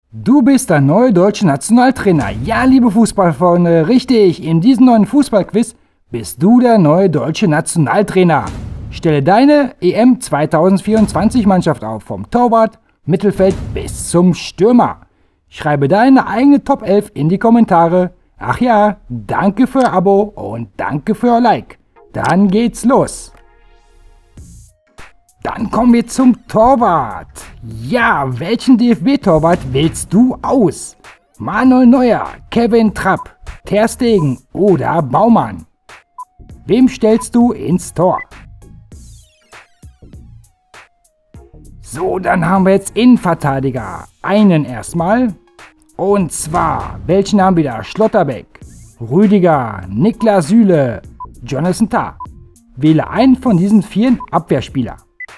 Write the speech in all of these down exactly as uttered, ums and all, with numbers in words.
Du bist der neue deutsche Nationaltrainer. Ja, liebe Fußballfreunde, richtig. In diesem neuen Fußballquiz bist du der neue deutsche Nationaltrainer. Stelle deine E M zweitausendvierundzwanzig Mannschaft auf, vom Torwart, Mittelfeld bis zum Stürmer. Schreibe deine eigene Top elf in die Kommentare. Ach ja, danke für euer Abo und danke für euer Like. Dann geht's los. Dann kommen wir zum Torwart. Ja, welchen D F B-Torwart wählst du aus? Manuel Neuer, Kevin Trapp, Ter Stegen oder Baumann? Wem stellst du ins Tor? So, dann haben wir jetzt Innenverteidiger. Einen erstmal. Und zwar, welchen haben wir da? Schlotterbeck, Rüdiger, Niklas Süle, Jonathan Tah. Wähle einen von diesen vier Abwehrspieler.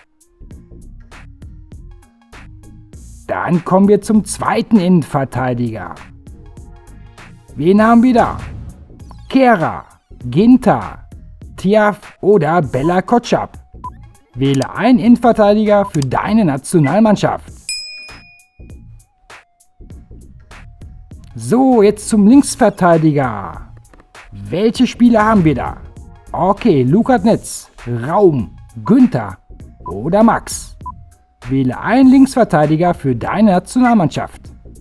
Dann kommen wir zum zweiten Innenverteidiger. Wen haben wir da? Kehrer, Ginter, Tiaf oder Bella Kotschap. Wähle einen Innenverteidiger für deine Nationalmannschaft. So, jetzt zum Linksverteidiger. Welche Spieler haben wir da? Okay, Lukas Netz, Raum, Günther oder Max. Wähle einen Linksverteidiger für deine Nationalmannschaft.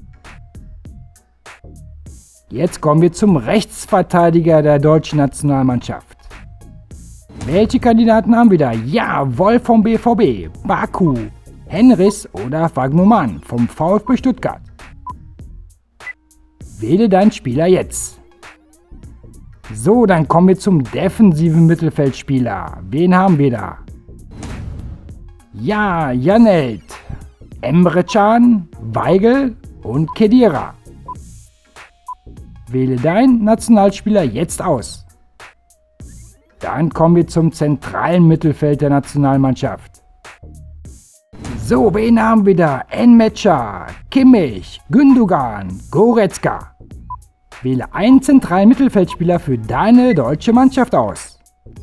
Jetzt kommen wir zum Rechtsverteidiger der deutschen Nationalmannschaft. Welche Kandidaten haben wir da? Ja, Wolf vom B V B, Baku, Henrys oder Fagnumann vom VfB Stuttgart. Wähle deinen Spieler jetzt. So, dann kommen wir zum defensiven Mittelfeldspieler. Wen haben wir da? Ja, Janelt, Emre Can, Weigl und Khedira. Wähle deinen Nationalspieler jetzt aus. Dann kommen wir zum zentralen Mittelfeld der Nationalmannschaft. So, wen haben wir da? Nmecha, Kimmich, Gündogan, Goretzka. Wähle einen zentralen Mittelfeldspieler für deine deutsche Mannschaft aus.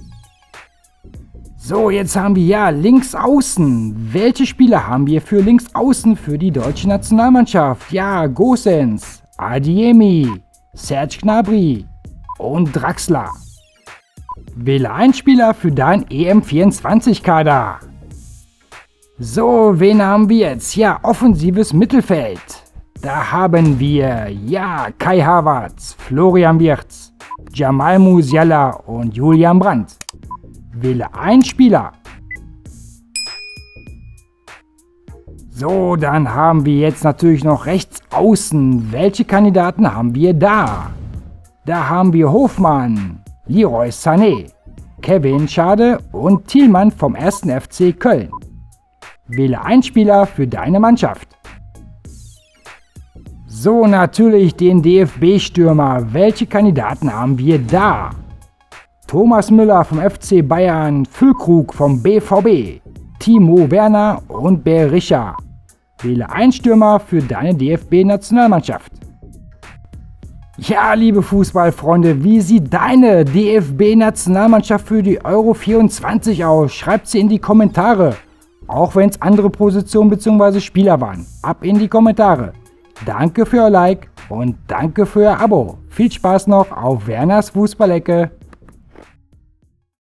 So, jetzt haben wir ja links außen. Welche Spieler haben wir für links außen für die deutsche Nationalmannschaft? Ja, Gosens, Adeyemi, Serge Gnabry und Draxler. Wähle einen Spieler für dein E M vierundzwanzig Kader. So, wen haben wir jetzt? Ja, offensives Mittelfeld. Da haben wir, ja, Kai Havertz, Florian Wirtz, Jamal Musiala und Julian Brandt. Wähle einen Spieler. So, dann haben wir jetzt natürlich noch rechts außen. Welche Kandidaten haben wir da? Da haben wir Hofmann, Leroy Sané, Kevin Schade und Thielmann vom ersten F C Köln. Wähle einen Spieler für deine Mannschaft. So, natürlich den D F B-Stürmer. Welche Kandidaten haben wir da? Thomas Müller vom F C Bayern, Füllkrug vom B V B, Timo Werner und Berisha. Wähle einen Stürmer für deine D F B-Nationalmannschaft. Ja, liebe Fußballfreunde, wie sieht deine D F B-Nationalmannschaft für die Euro vierundzwanzig aus? Schreibt sie in die Kommentare. Auch wenn es andere Positionen bzw. Spieler waren. Ab in die Kommentare. Danke für euer Like und danke für euer Abo. Viel Spaß noch auf Werners Fußballecke.